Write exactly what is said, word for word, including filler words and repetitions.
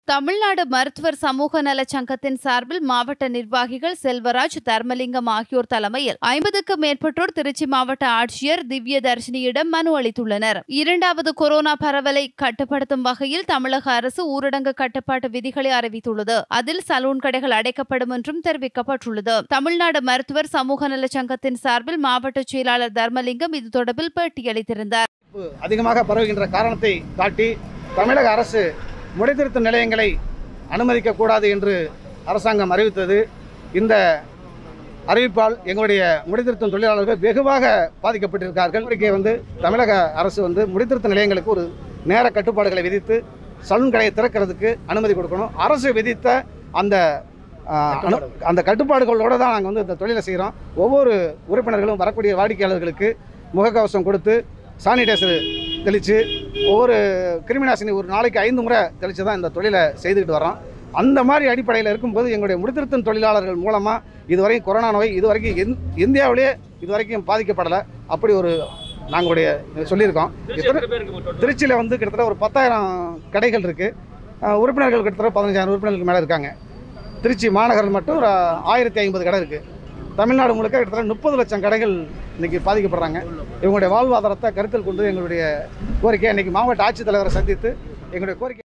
தமிழ்நாடு மருத்துவர் சமூக நலச் சங்கத்தின் சார்பில் மாவட்ட நிர்வாகிகள் செல்வராஜ், தர்மலிங்கம் ஆகியோர் தலைமையில் ஐம்பதுக்கும் மேற்பட்டோர் திருச்சி மாவட்ட ஆட்சியர் திவ்ய தர்ஷினியிடம் மனு அளித்துள்ளனர். இரண்டாவது கொரோனா பரவலை கட்டுப்படுத்தும் வகையில் தமிழக அரசு ஊரடங்கு கட்டுப்பாட்டு விதிகளை அறிவித்துள்ளது. அதில் சலூன் கடைகள் அடைக்கப்படும் என்றும் தெரிவிக்கப்பட்டுள்ளது. தமிழ்நாடு மருத்துவர் சமூக நலச் சங்கத்தின் சார்பில் மாவட்ட செயலாளர் தர்மலிங்கம் இது தொடர்பில் பேட்டியளித்திருந்தார். அதிகமாக பரவுகின்ற காரணத்தை காட்டி தமிழக அரசு முடித்திருத்தும் நிலையங்களை அனுமதிக்கக்கூடாது என்று அரசாங்கம் அறிவித்தது. இந்த அறிவிப்பால் எங்களுடைய முடித்திருத்தும் தொழிலாளர்கள் வெகுவாக பாதிக்கப்பட்டிருக்கார்கள். இங்கே வந்து தமிழக அரசு வந்து முடித்திருத்தும் நிலையங்களுக்கு ஒரு நேர கட்டுப்பாடுகளை விதித்து சலூன் கடையை திறக்கிறதுக்கு அனுமதி கொடுக்கணும். அரசு விதித்த அந்த அந்த கட்டுப்பாடுகளோடு தான் நாங்கள் வந்து இந்த தொழிலை செய்கிறோம். ஒவ்வொரு உறுப்பினர்களும் வரக்கூடிய வாடிக்கையாளர்களுக்கு முகக்கவசம் கொடுத்து சானிடைசர் தெளித்து ஒவ்வொரு கிருமிநாசினி ஒரு நாளைக்கு ஐந்து முறை தெளித்து தான் இந்த தொழிலை செய்துக்கிட்டு வரோம். அந்த மாதிரி அடிப்படையில் இருக்கும்போது எங்களுடைய முடித்திருத்தும் தொழிலாளர்கள் மூலமாக இதுவரைக்கும் கொரோனா நோய் இதுவரைக்கும் எந் இந்தியாவிலேயே இதுவரைக்கும் பாதிக்கப்படலை. அப்படி ஒரு நாங்களுடைய சொல்லியிருக்கோம். திருச்சியில் வந்து கிட்டத்தட்ட ஒரு பத்தாயிரம் கடைகள் இருக்குது. உறுப்பினர்கள் கிட்டத்தட்ட பதினஞ்சாயிரம் உறுப்பினர்களுக்கு மேலே இருக்காங்க. திருச்சி மாநகரில் மட்டும் ஒரு ஆயிரத்தி ஐம்பது கடை இருக்குது. தமிழ்நாடு முழுக்க கிட்டத்தட்ட முப்பது லட்சம் கடைகள் இன்றைக்கி பாதிக்கப்படுறாங்க. இவங்களுடைய வாழ்வாதாரத்தை கருத்தில் கொண்டு எங்களுடைய கோரிக்கை இன்றைக்கி மாவட்ட ஆட்சித்தலைவரை சந்தித்து எங்களுடைய கோரிக்கை